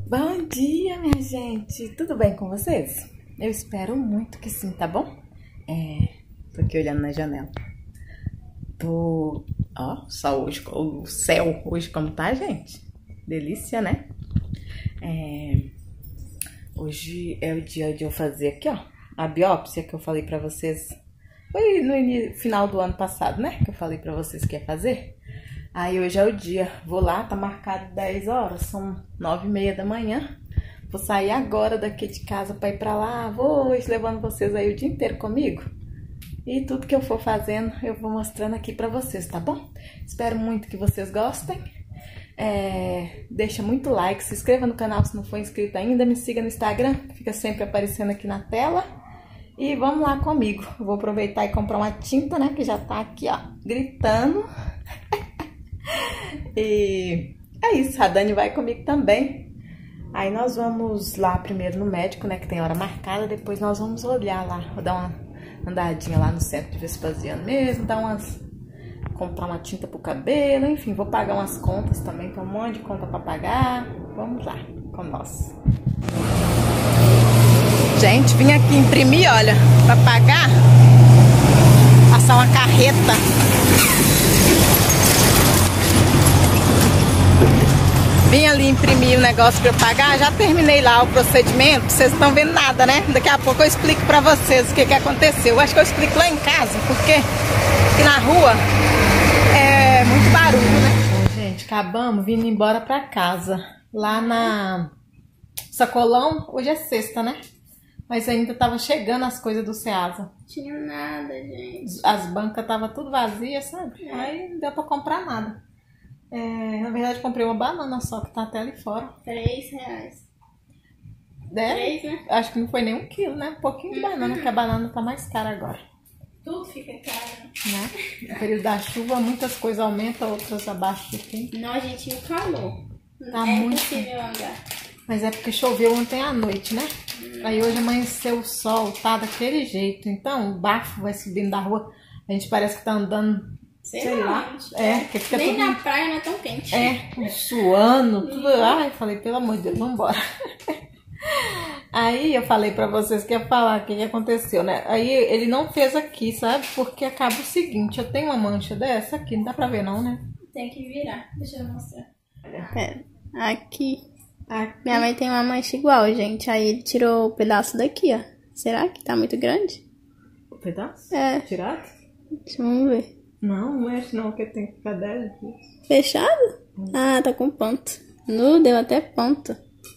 Bom dia, minha gente! Tudo bem com vocês? Eu espero muito que sim, tá bom? Tô aqui olhando na janela. Só hoje, o céu hoje como tá, gente? Delícia, né? Hoje é o dia de eu fazer aqui, ó, a biópsia que eu falei pra vocês. Foi no final do ano passado, né? Que eu falei pra vocês que ia fazer. Aí hoje é o dia, vou lá, tá marcado 10 horas, são 9h30 da manhã. Vou sair agora daqui de casa pra ir pra lá, vou hoje levando vocês aí o dia inteiro comigo. E tudo que eu for fazendo, eu vou mostrando aqui pra vocês, tá bom? Espero muito que vocês gostem. Deixa muito like, se inscreva no canal se não for inscrito ainda, me siga no Instagram, que fica sempre aparecendo aqui na tela. E vamos lá comigo, eu vou aproveitar e comprar uma tinta, né, que já tá aqui, ó, gritando. E é isso, a Dani vai comigo também. Aí nós vamos lá primeiro no médico, né, que tem hora marcada. Depois nós vamos olhar lá, vou dar uma andadinha lá no centro de Vespasiano mesmo, comprar uma tinta pro cabelo, enfim, vou pagar umas contas também, tem um monte de conta pra pagar. Vamos lá com nós. Gente, vim aqui imprimir, olha, pra pagar, passar uma carreta. Vim ali imprimir o negócio pra eu pagar, já terminei lá o procedimento, vocês não estão vendo nada, né? Daqui a pouco eu explico pra vocês o que aconteceu. Eu acho que eu explico lá em casa, porque aqui na rua é muito barulho, né? Bom, gente, acabamos vindo embora pra casa. Lá na Sacolão, hoje é sexta, né? Mas ainda tava chegando as coisas do Ceasa. Tinha nada, gente. As bancas tava tudo vazias, sabe? Aí não deu pra comprar nada. Na verdade, comprei uma banana só, que tá até ali fora. R$3. 3, né? Acho que não foi nem 1 quilo, né? Um pouquinho de banana, porque a banana tá mais cara agora. Tudo fica caro. Né? No período da chuva, muitas coisas aumentam, outras abaixo de 30. Não, gente, o calor. Tá é muito impossível andar. Mas é porque choveu ontem à noite, né? Aí hoje amanheceu o sol, tá daquele jeito. Então o bafo vai subindo da rua. A gente parece que tá andando... Sei lá. Que fica nem tudo... na praia não é tão quente. Suando, tudo. Ai, falei, pelo amor de Deus, vambora. Aí eu falei pra vocês que ia falar o que aconteceu, né? Aí ele não fez aqui, sabe? Porque acaba o seguinte, eu tenho uma mancha dessa aqui, não dá pra ver não, né? Tem que virar, deixa eu mostrar. Pera, aqui. Minha mãe tem uma mancha igual, gente. Aí ele tirou o pedaço daqui, ó. Será que tá muito grande? O pedaço? É. Tirado? Vamos ver. Não, não mexe não, porque tem que ficar 10 aqui. Fechado? Ah, tá com ponto. Deu até ponto.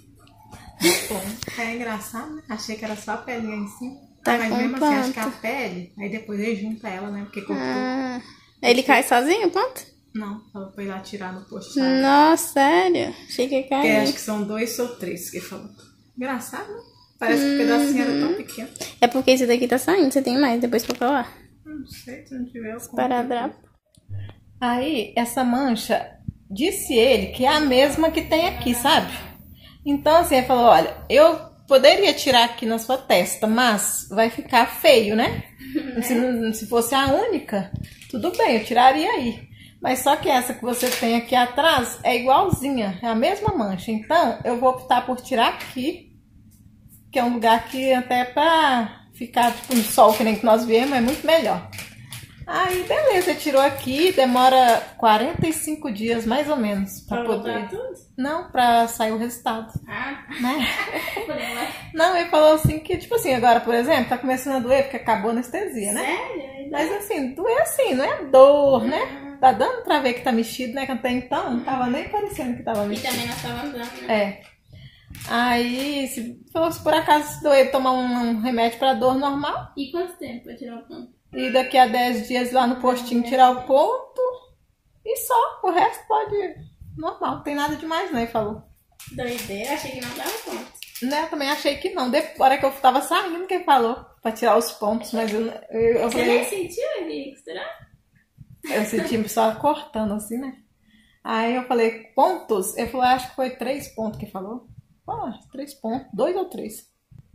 É engraçado, né? Achei que era só a pelinha em cima. Tá mas com mesmo ponto. assim, acho que a pele, aí depois ele junta ela, né? Porque cortou. Ele cai sozinho, ponto? Não, ela foi lá tirar no posto. Nossa, sério? Achei que ia cair. Porque acho que são 2 ou 3 que falou. Engraçado, né? Parece que o pedacinho era tão pequeno. É porque esse daqui tá saindo, você tem mais depois pra falar. Não sei, se não tiver eu compro. Esparadrapo. Aí, essa mancha, disse ele que é a mesma que tem aqui, sabe? Então, assim, ele falou, olha, eu poderia tirar aqui na sua testa, mas vai ficar feio, né? Se fosse a única, tudo bem, eu tiraria aí. Mas só que essa que você tem aqui atrás é igualzinha, é a mesma mancha. Então, eu vou optar por tirar aqui, que é um lugar que até pra ficar tipo no sol, que nem que nós viemos, é muito melhor. Aí, beleza, tirou aqui, demora 45 dias, mais ou menos, pra poder... Tudo? Não, pra sair o resultado. Né? Não, ele falou assim que, tipo assim, agora, por exemplo, tá começando a doer porque acabou a anestesia, né? Sério? Mas assim, doer assim, não é dor, né? Tá dando pra ver que tá mexido, né? Que até então não tava nem parecendo que tava E mexido. também nós tava andando, né? Aí, falou que se por acaso se doer, tomar um remédio pra dor normal. E quanto tempo pra tirar o ponto? E daqui a 10 dias lá no postinho tirar o ponto. E só, o resto pode... Normal, não tem nada demais, né? Ele falou. Doideira, achei que não dava ponto. Né, eu também achei que não. Depois, na hora que eu tava saindo, que ele falou pra tirar os pontos, mas eu Você falei... nem sentiu ele costurar? Eu senti só cortando assim, né? Aí eu falei, pontos? Ele falou, acho que foi 3 pontos que falou. 3 pontos, 2 ou 3.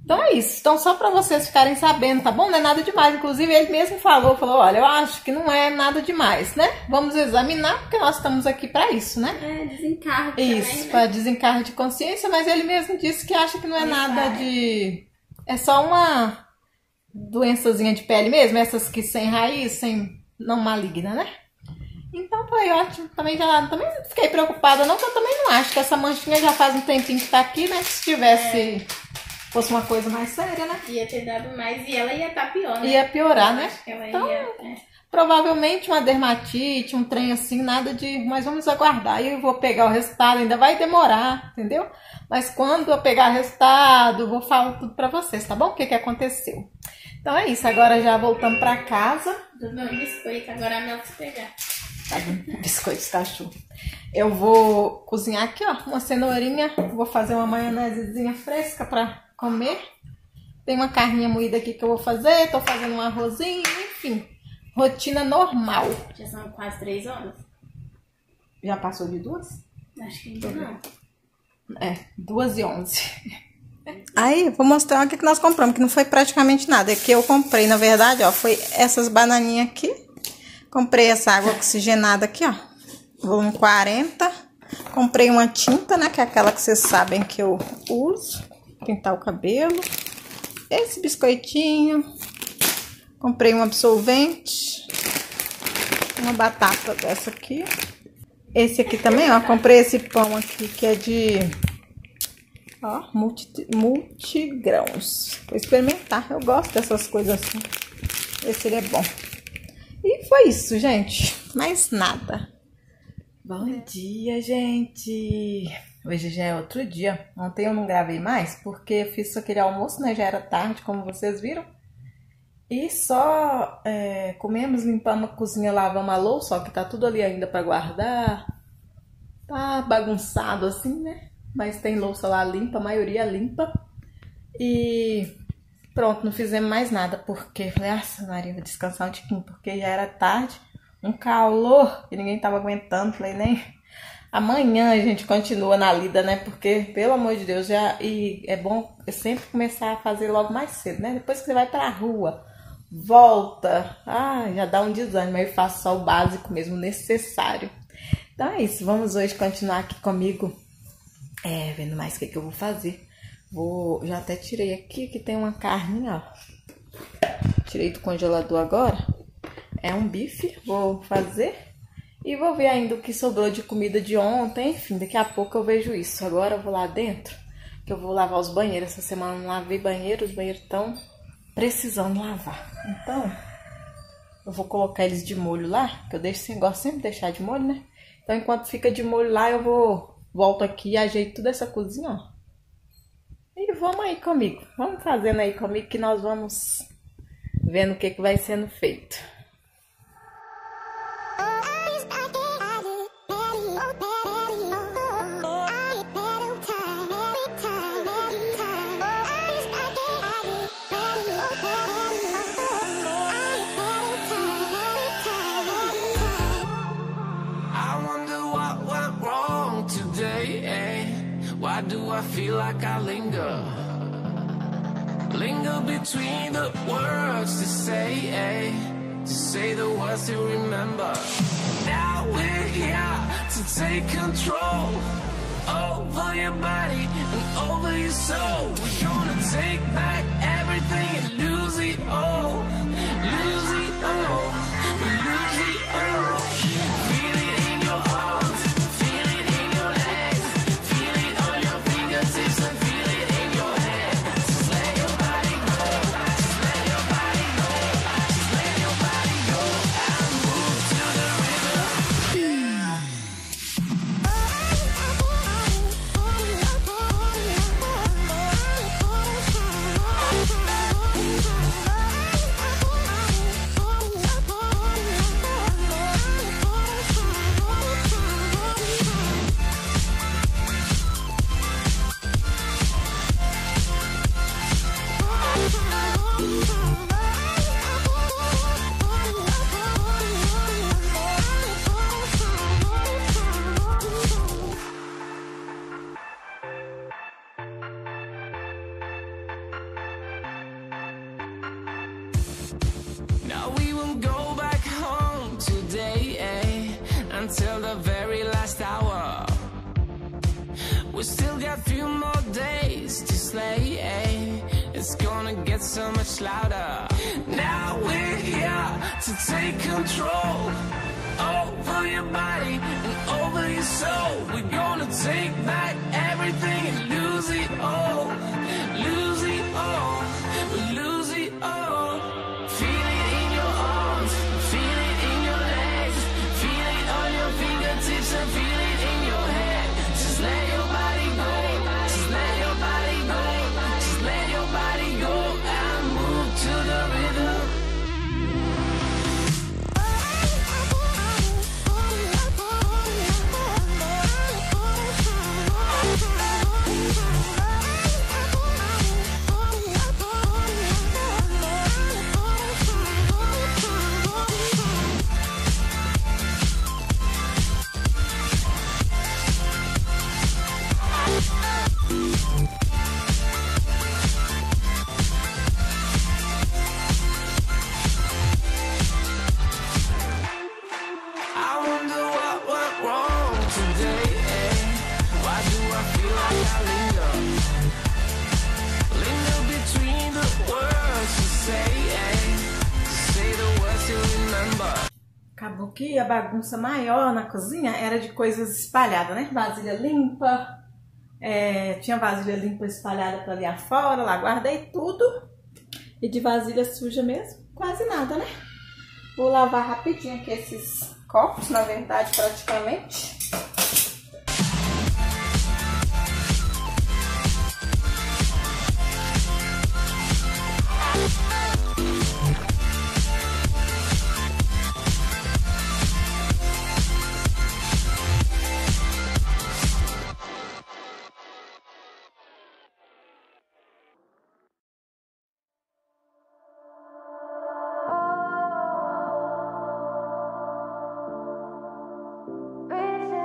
Então é isso. Então só pra vocês ficarem sabendo, tá bom? Não é nada demais. Inclusive ele mesmo falou, olha, eu acho que não é nada demais, né? Vamos examinar, porque nós estamos aqui pra isso, né? É, desencargo isso, também, né? Pra desencargo de consciência, mas ele mesmo disse que acha que não é nada de... É só uma doençazinha de pele mesmo, essas que sem raiz, não maligna, né? Então foi ótimo. Também fiquei preocupada não, porque eu também não acho que essa manchinha já faz um tempinho que tá aqui, né? Se tivesse... fosse uma coisa mais séria, né? Ia ter dado mais e ela ia estar pior, né? Ia piorar, né? Acho que ela então, ia, provavelmente uma dermatite, um trem assim, nada de... Mas vamos aguardar. Aí eu vou pegar o resultado, ainda vai demorar, entendeu? Mas quando eu pegar o resultado, eu vou falar tudo pra vocês, tá bom? O que aconteceu. Então é isso, agora já voltamos pra casa. Do meu biscoito, agora a Mel se pegar. Tá bom, biscoito de cachorro. Eu vou cozinhar aqui, ó, uma cenourinha. Vou fazer uma maionesezinha fresca pra comer. Tem uma carninha moída aqui que eu vou fazer. Tô fazendo um arrozinho, enfim. Rotina normal. Já são quase 3 horas. Já passou de 2? Acho que ainda não. 2h11. Aí, vou mostrar o que nós compramos, que não foi praticamente nada. É que eu comprei, na verdade, ó, foi essas bananinhas aqui. Comprei essa água oxigenada aqui, ó. Volume 40. Comprei uma tinta, né, que é aquela que vocês sabem que eu uso. Pintar o cabelo. Esse biscoitinho. Comprei um absorvente. Uma batata dessa aqui. Esse aqui também, ó. Comprei esse pão aqui que é de... ó, multigrãos. Vou experimentar. Eu gosto dessas coisas assim. Esse ele é bom. E foi isso, gente. Mais nada. Bom dia, gente. Hoje já é outro dia. Ontem eu não gravei mais porque eu fiz aquele almoço, né? Já era tarde, como vocês viram. E só comemos, limpamos a cozinha, lavamos a louça, ó, que tá tudo ali ainda pra guardar. Tá bagunçado assim, né? Mas tem louça lá limpa, a maioria limpa. E pronto, não fizemos mais nada, porque falei, nossa Maria, vou descansar um tiquinho, porque já era tarde, um calor, e ninguém tava aguentando, falei, nem... Amanhã a gente continua na lida, né? Porque, pelo amor de Deus, e é bom sempre começar a fazer logo mais cedo, né? Depois que você vai pra rua, volta, já dá um desânimo, aí eu faço só o básico mesmo, necessário. Então é isso, vamos hoje continuar aqui comigo, vendo mais o que eu vou fazer. Já até tirei aqui, que tem uma carninha, ó. Tirei do congelador agora. É um bife, vou fazer. E vou ver ainda o que sobrou de comida de ontem. Enfim, daqui a pouco eu vejo isso. Agora eu vou lá dentro, que eu vou lavar os banheiros. Essa semana eu não lavei banheiro, os banheiros estão precisando lavar. Então, eu vou colocar eles de molho lá, que eu gosto sempre de deixar de molho, né? Então, enquanto fica de molho lá, volto aqui e ajeito toda essa cozinha, ó. E vamos aí comigo. Vamos fazendo aí comigo que nós vamos vendo o que vai sendo feito. Why do I feel like I linger between the words to say the words to remember. Now we're here to take control over your body and over your soul. We're gonna take back everything and lose it all, lose it all, lose it all. Feel it in your arms, feel it in your legs, feel it on your fingertips and feel it in your head. Just let your body go, just let your body go, just let your body go and move to the rhythm. few more days to slay. It's gonna get so much louder. Now we're here to take control over your body and over your soul. We're gonna take back everything and lose it all. Lose it all. Lose it all. Feel it in your arms, feel it in your legs, feel it on your fingertips and feel it in your head. Just let your body go, just let your body go, just let your body go and move to the rhythm. I wonder what went wrong today. Why do I feel like I linger? Linger between the words to say the words you remember. Acabou que a bagunça maior na cozinha era de coisas espalhadas, né? Vasilha limpa, tinha vasilha limpa espalhada para ali afora, lá guardei tudo. E de vasilha suja mesmo, quase nada, né? Vou lavar rapidinho aqui esses copos, na verdade, praticamente. Reaching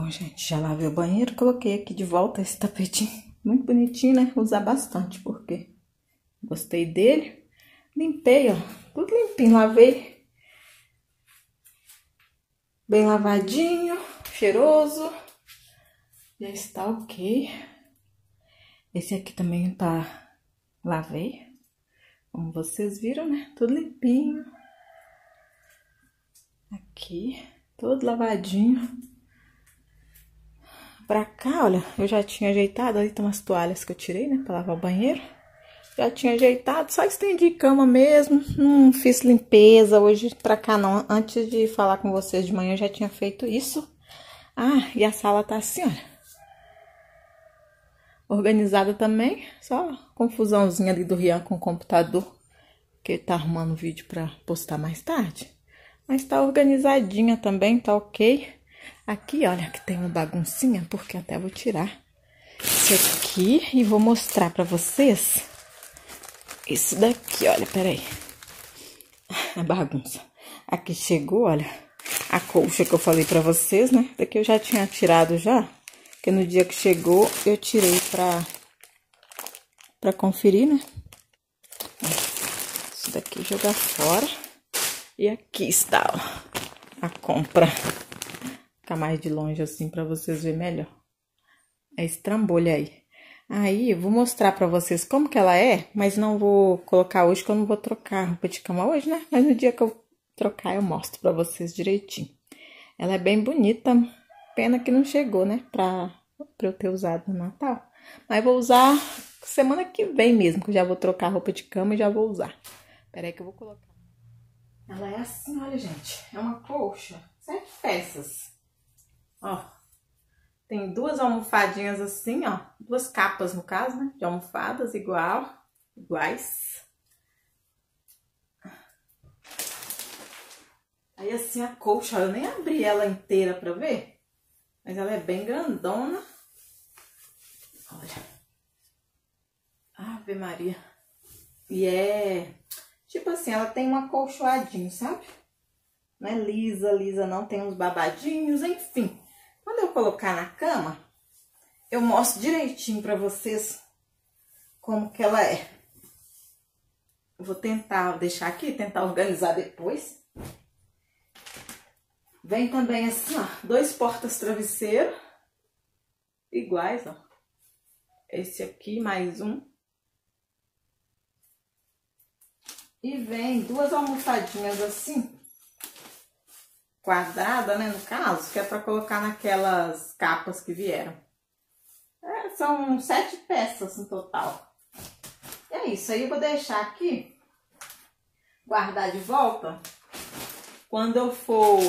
Bom, gente, já lavei o banheiro, coloquei aqui de volta esse tapetinho. Muito bonitinho, né? Vou usar bastante, porque gostei dele. Limpei, ó. Tudo limpinho, lavei. Bem lavadinho, cheiroso. Já está ok. Esse aqui também tá... Lavei. Como vocês viram, né? Tudo limpinho. Aqui, todo lavadinho. Pra cá, olha, eu já tinha ajeitado. Ali tem umas toalhas que eu tirei, né? Pra lavar o banheiro. Já tinha ajeitado, só estendi cama mesmo. Não fiz limpeza hoje pra cá, não. Antes de falar com vocês de manhã, eu já tinha feito isso. Ah, e a sala tá assim, olha. Organizada também. Só confusãozinha ali do Rian com o computador. Que ele tá arrumando vídeo pra postar mais tarde. Mas tá organizadinha também, tá ok. Aqui, olha, que tem uma baguncinha, porque até vou tirar isso aqui e vou mostrar pra vocês. Isso daqui, olha, peraí. A bagunça. Aqui chegou, olha, a colcha que eu falei pra vocês, né? Daqui eu já tinha tirado já. Porque no dia que chegou, eu tirei pra conferir, né? Isso daqui jogar fora. E aqui está, ó, a compra. Ficar mais de longe assim pra vocês verem melhor. É esse trambolho aí. Aí eu vou mostrar pra vocês como que ela é, mas não vou colocar hoje, que eu não vou trocar a roupa de cama hoje, né? Mas no dia que eu trocar eu mostro pra vocês direitinho. Ela é bem bonita, pena que não chegou, né? Pra eu ter usado no Natal. Mas vou usar semana que vem mesmo, que eu já vou trocar a roupa de cama e já vou usar. Pera aí que eu vou colocar. Ela é assim, olha, gente. É uma colcha, 7 peças. Ó, tem 2 almofadinhas assim, ó. 2 capas, no caso, né? De almofadas iguais. Aí assim a colcha, eu nem abri ela inteira pra ver. Mas ela é bem grandona. Olha. Ave Maria. E é... Tipo assim, ela tem um acolchoadinho, sabe? Não é lisa não. Tem uns babadinhos, enfim. Quando eu colocar na cama, eu mostro direitinho pra vocês como que ela é. Eu vou tentar deixar aqui, tentar organizar depois. Vem também assim, ó, 2 portas-travesseiro. Iguais, ó. Esse aqui, mais um. E vem 2 almofadinhas assim. Quadrada, né, no caso, que é pra colocar naquelas capas que vieram. É, são 7 peças no total. E é isso, aí eu vou deixar aqui, guardar de volta. Quando eu for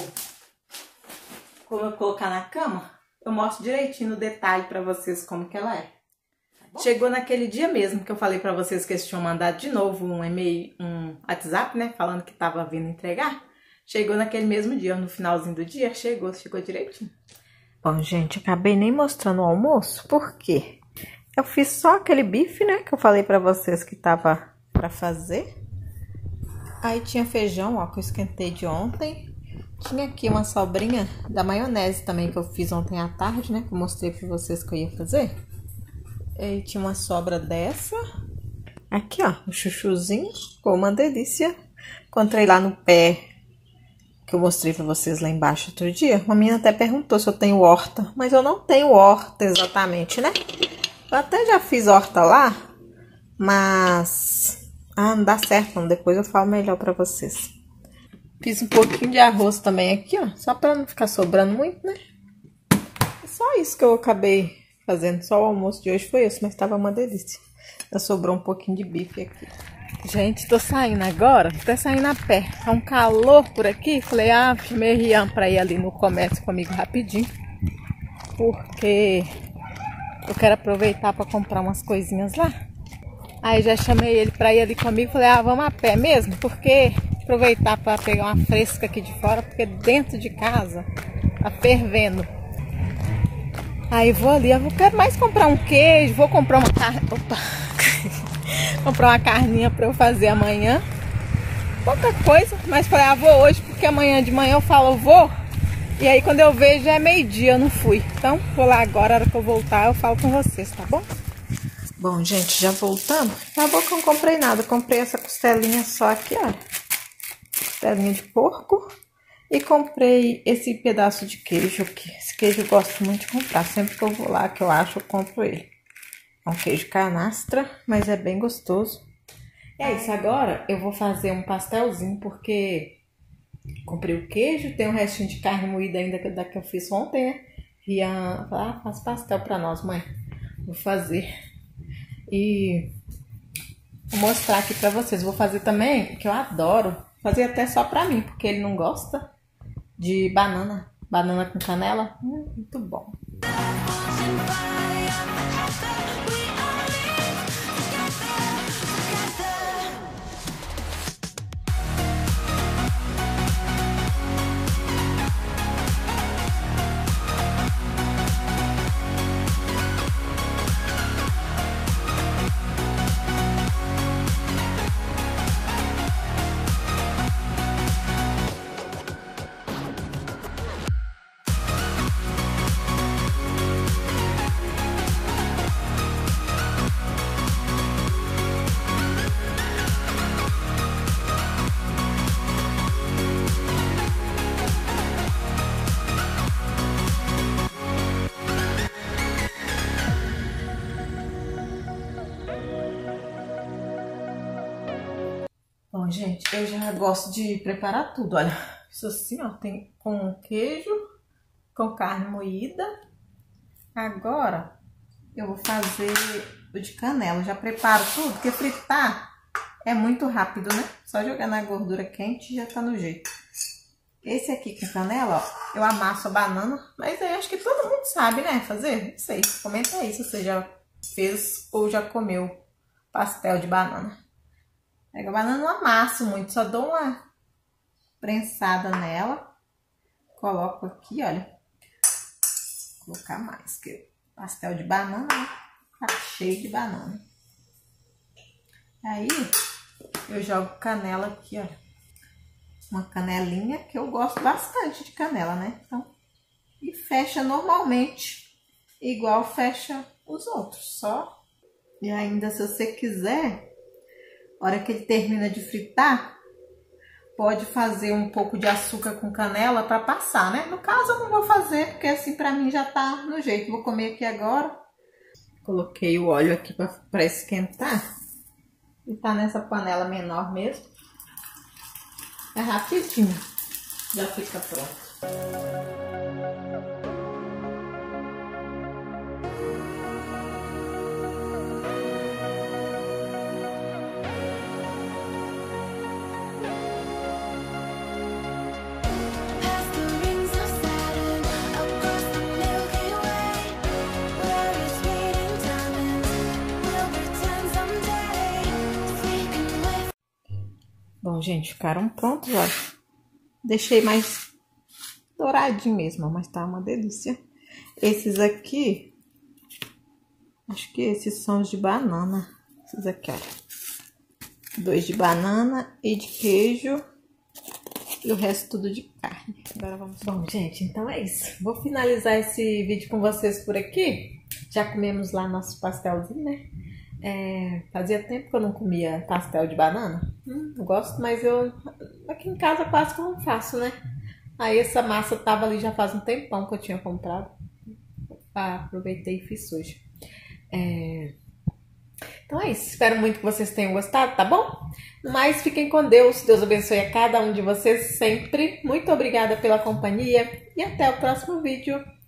colocar na cama, eu mostro direitinho no detalhe pra vocês como que ela é. Chegou naquele dia mesmo que eu falei pra vocês que eles tinham mandado de novo um e-mail, um WhatsApp, né, falando que tava vindo entregar. Chegou naquele mesmo dia, no finalzinho do dia, chegou direitinho. Bom, gente, acabei nem mostrando o almoço, por quê? Eu fiz só aquele bife, né, que eu falei pra vocês que tava pra fazer. Aí tinha feijão, ó, que eu esquentei de ontem. Tinha aqui uma sobrinha da maionese também que eu fiz ontem à tarde, né, que eu mostrei pra vocês que eu ia fazer. E tinha uma sobra dessa. Aqui, ó, o chuchuzinho, ficou uma delícia. Encontrei lá no pé, que eu mostrei pra vocês lá embaixo outro dia. Uma menina até perguntou se eu tenho horta, mas eu não tenho horta exatamente, né? Eu até já fiz horta lá, mas... Ah, não dá certo não, depois eu falo melhor pra vocês. Fiz um pouquinho de arroz também aqui, ó, só pra não ficar sobrando muito, né? É só isso que eu acabei fazendo, só o almoço de hoje foi esse, mas tava uma delícia. Já sobrou um pouquinho de bife aqui. Gente, tô saindo agora, tô saindo a pé. Tá um calor por aqui. Falei, chamei o Rian pra ir ali no comércio comigo rapidinho. Porque eu quero aproveitar pra comprar umas coisinhas lá. Aí já chamei ele pra ir ali comigo. Falei, vamos a pé mesmo. Porque aproveitar pra pegar uma fresca aqui de fora. Porque dentro de casa tá fervendo. Aí vou ali, eu quero mais comprar um queijo. Vou comprar uma carne. Opa! Comprar uma carninha pra eu fazer amanhã. Pouca coisa, mas falei, vou hoje, porque amanhã de manhã eu falo, vou. E aí quando eu vejo é meio-dia, eu não fui. Então vou lá agora, a hora que eu voltar eu falo com vocês, tá bom? Bom, gente, já voltando. Acabou que eu não comprei nada. Eu comprei essa costelinha só aqui, olha. Costelinha de porco. E comprei esse pedaço de queijo aqui. Esse queijo eu gosto muito de comprar. Sempre que eu vou lá, que eu acho, eu compro ele. É um queijo canastra, mas é bem gostoso. E é isso, agora eu vou fazer um pastelzinho, porque comprei o queijo, tem um restinho de carne moída ainda que eu fiz ontem, né? E faz pastel pra nós, mãe. Vou fazer. E vou mostrar aqui pra vocês. Vou fazer também, que eu adoro, fazer até só pra mim, porque ele não gosta, de banana. Banana com canela, muito bom. Bom, gente, eu já gosto de preparar tudo, olha. Isso assim, ó, tem com queijo, com carne moída. Agora, eu vou fazer o de canela. Eu já preparo tudo, porque fritar é muito rápido, né? Só jogar na gordura quente e já tá no jeito. Esse aqui com canela, ó, eu amasso a banana, mas aí acho que todo mundo sabe, né, fazer? Não sei, comenta aí se você já fez ou já comeu pastel de banana. Pega a banana, não amasso muito, só dou uma prensada nela. Coloco aqui, olha. Vou colocar mais, que pastel de banana, né? Tá cheio de banana. Aí, eu jogo canela aqui, olha. Uma canelinha, que eu gosto bastante de canela, né? Então, e fecha normalmente, igual fecha os outros, só. E ainda, se você quiser... A hora que ele termina de fritar, pode fazer um pouco de açúcar com canela para passar, né? No caso, eu não vou fazer, porque assim pra mim já tá no jeito. Vou comer aqui agora. Coloquei o óleo aqui para esquentar. E tá nessa panela menor mesmo. É rapidinho. Já fica pronto. Bom, gente, ficaram prontos, olha. Deixei mais douradinho mesmo, mas tá uma delícia. Esses aqui, acho que esses são os de banana. Esses aqui, olha. 2 de banana e de queijo. E o resto tudo de carne. Agora vamos... Bom, gente, então é isso. Vou finalizar esse vídeo com vocês por aqui. Já comemos lá nosso pastelzinho, né? Fazia tempo que eu não comia pastel de banana. Eu gosto, mas eu aqui em casa quase que eu não faço, né? Aí essa massa tava ali já faz um tempão que eu tinha comprado. Aproveitei e fiz hoje. Então é isso. Espero muito que vocês tenham gostado, tá bom? Mas fiquem com Deus. Deus abençoe a cada um de vocês sempre. Muito obrigada pela companhia e até o próximo vídeo.